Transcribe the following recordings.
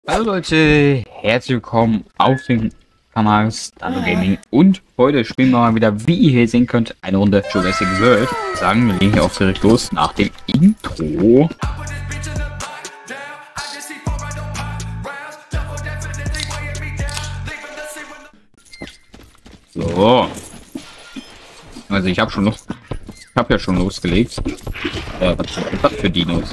Hallo Leute, herzlich willkommen auf dem Kanal Stano Gaming und heute spielen wir mal wieder, wie ihr hier sehen könnt, eine Runde Jurassic World. Sagen wir legen hier auch direkt los nach dem Intro. So. Also ich habe ja schon losgelegt. Was sind das für Dinos?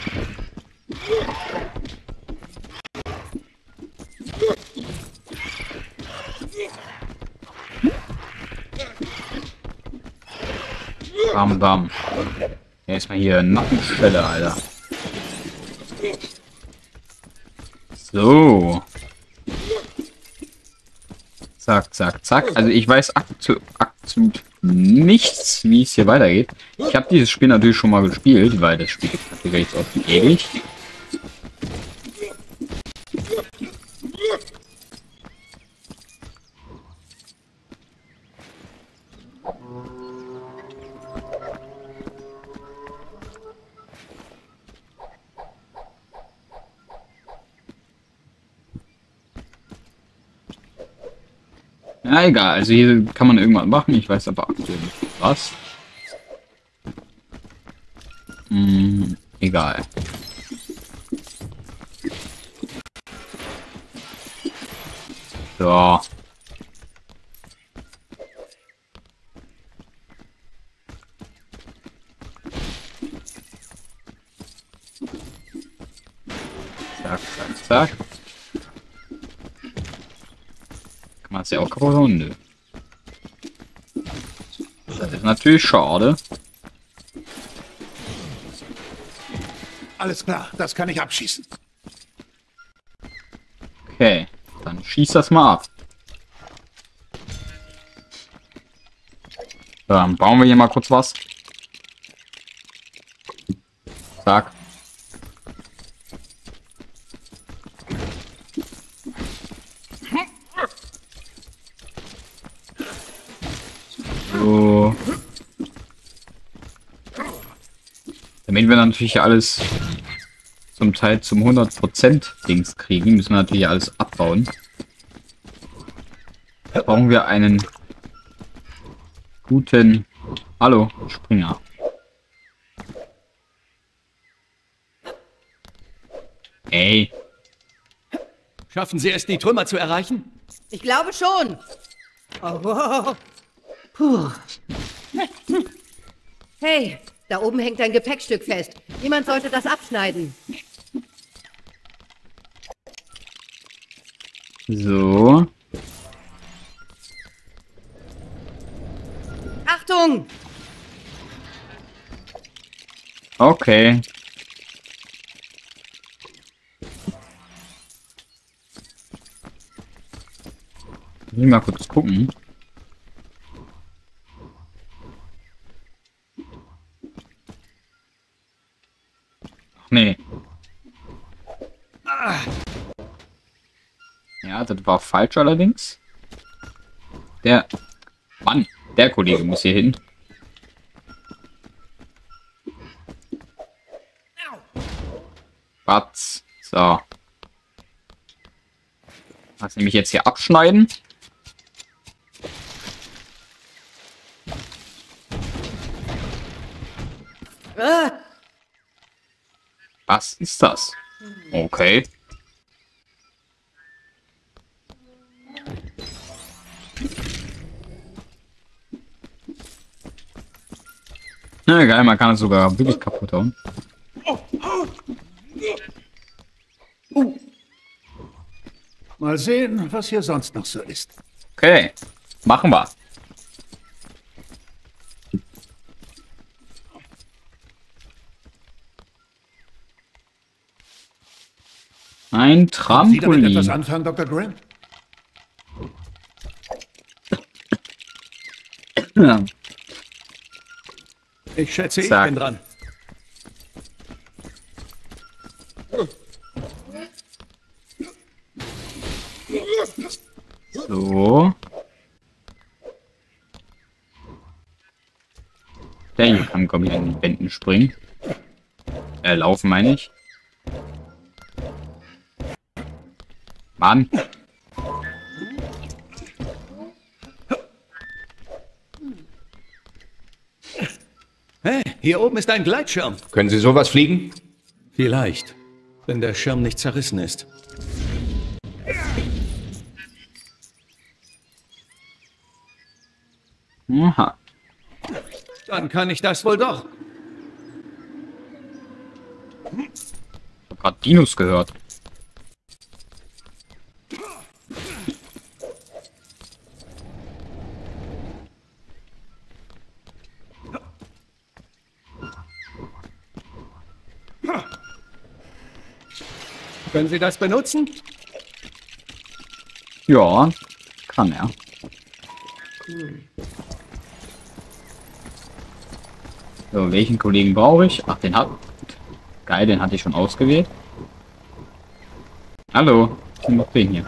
Bam, bam. Erstmal hier Nackenstelle, Alter. So. Zack, zack, zack. Also ich weiß absolut nichts, wie es hier weitergeht. Ich habe dieses Spiel natürlich schon mal gespielt, weil das Spiel gibt natürlich jetzt auch ewig. Na egal, also hier kann man irgendwas machen, ich weiß aber aktuell nicht was. Egal. So. Zack, zack, zack. Kann man es ja auch kaputt hauen? Nö. Das ist natürlich schade. Alles klar, das kann ich abschießen. Okay, dann schieß das mal ab. So, dann bauen wir hier mal kurz was. Zack. So. Damit wir natürlich alles zum Teil zum 100% Dings kriegen, müssen wir natürlich alles abbauen. Da brauchen wir einen guten... Hallo, Springer. Ey. Schaffen Sie es, die Trümmer zu erreichen? Ich glaube schon. Oh, wow. Puh. Hey, da oben hängt ein Gepäckstück fest. Jemand sollte das abschneiden. So. Achtung! Okay. Ich will mal kurz gucken. Ach nee. Ja, das war falsch allerdings. Der Mann, der Kollege muss hier hin. Batz. So. Was nämlich jetzt hier abschneiden? Ah, Was ist das? Okay. Na geil, man kann es sogar wirklich kaputt hauen. Mal sehen, was hier sonst noch so ist. Okay, machen wir. Ein Sie damit etwas Trampolin. anfangen, Dr. Grant? Ja. Ich schätze, ich Zack. bin dran. So. Der hier kann, glaube ich, an den Wänden springen. Laufen meine ich. Mann. Hey, hier oben ist ein Gleitschirm. Können Sie sowas fliegen? Vielleicht, wenn der Schirm nicht zerrissen ist. Aha. Dann kann ich das wohl doch. Ich hab grad Dinos gehört. Können Sie das benutzen? Ja, kann er. So, welchen Kollegen brauche ich? Ach, den hat... Geil, den hatte ich schon ausgewählt. Hallo, ich bin noch den hier.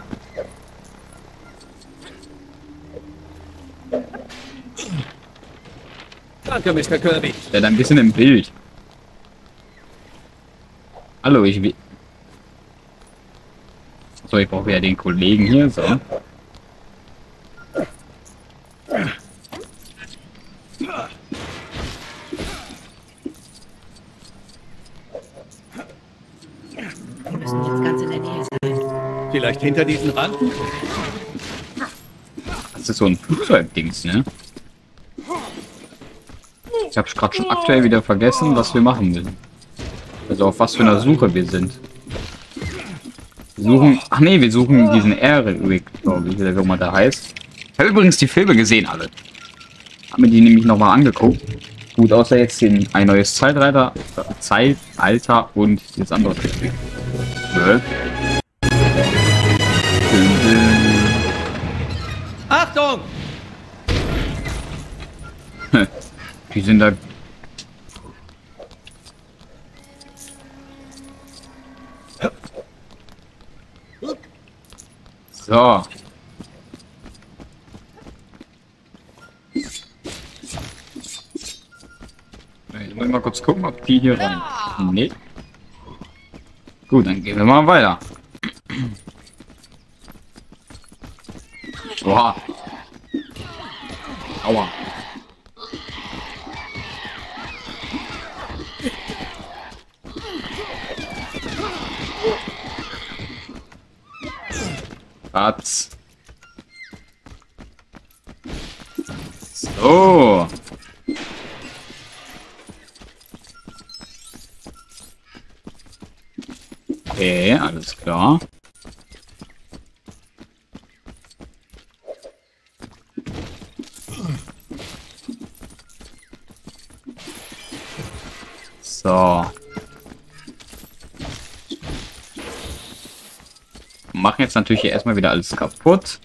Danke, Mr. Kirby. Der hat ein bisschen im Bild. Hallo, ich will... So, ich brauche ja den Kollegen hier, so. Wir müssen jetzt ganz in der Nähe sein. Vielleicht hinter diesen Ranken? Das ist so ein Flugzeugdings, ne? Ich habe gerade schon aktuell wieder vergessen, was wir machen müssen. Also auf was für einer Suche wir sind. Wir suchen... Ach nee, wir suchen diesen Eric, glaube ich, wie immer der heißt. Ich habe übrigens die Filme gesehen, alle. Hab mir die nämlich nochmal angeguckt. Gut, außer jetzt ein neues Zeitalter und das andere. Achtung! Die sind da... So. Jetzt muss ich mal kurz gucken, ob die hier rein... Nee. Gut, dann gehen wir mal weiter. Boah. Aua. Platz. So. Okay, alles klar. So. Machen jetzt natürlich hier erstmal wieder alles kaputt.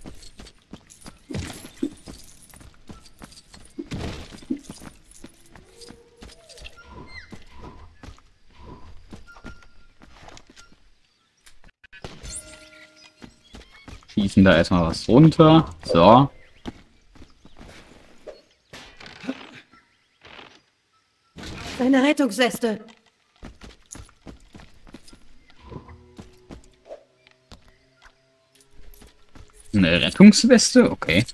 Schießen da erstmal was runter. So. Deine Rettungsweste. Eine Rettungsweste? Okay.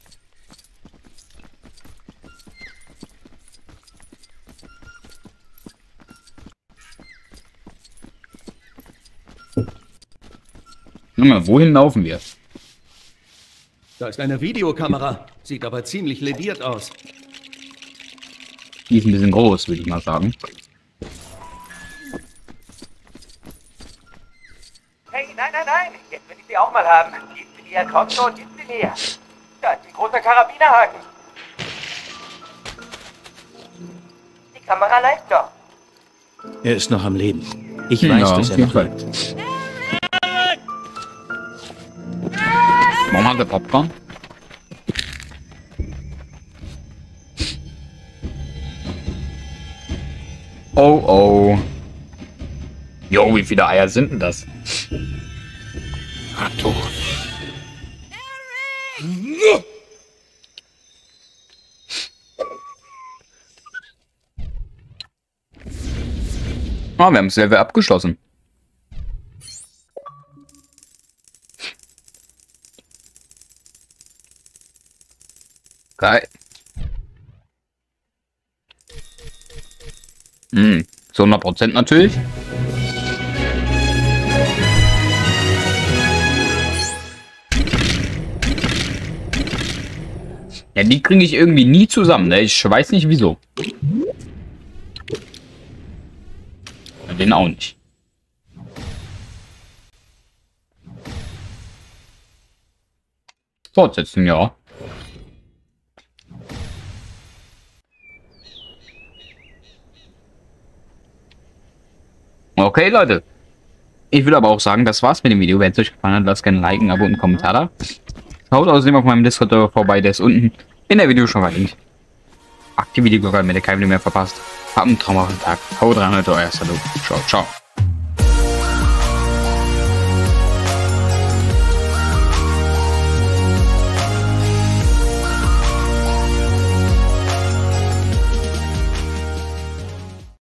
Mal, wohin laufen wir? Da ist eine Videokamera. Sieht aber ziemlich lediert aus. Die ist ein bisschen groß, würde ich mal sagen. Hey, nein, nein, nein. Jetzt will ich sie auch mal haben. Die ist Ihr Konto und ist sie näher. Da ist ein großer Karabinerhaken. Die Kamera läuft doch. Er ist noch am Leben. Ich weiß, Ja, dass auf er jeden noch Fall. lebt. Warum hat der Popcorn? Oh oh. Jo, wie viele Eier sind denn das? Arthur. Ah, wir haben das Level abgeschlossen. Geil. Zu 100% natürlich. Ja, die kriege ich irgendwie nie zusammen, ne? Ich weiß nicht wieso. Ja, den auch nicht. Fortsetzen, ja. Okay, Leute. Ich würde aber auch sagen, das war's mit dem Video. Wenn es euch gefallen hat, lasst gerne ein Like, ein Abo und einen Kommentar da. Schaut außerdem auf meinem Discord vorbei, der ist unten in der Video schon verlinkt. Aktiviert die Glocke, damit ihr kein Video mehr verpasst. Habt einen traumhaften Tag. Haut rein, Leute, euer Salo. Ciao, ciao.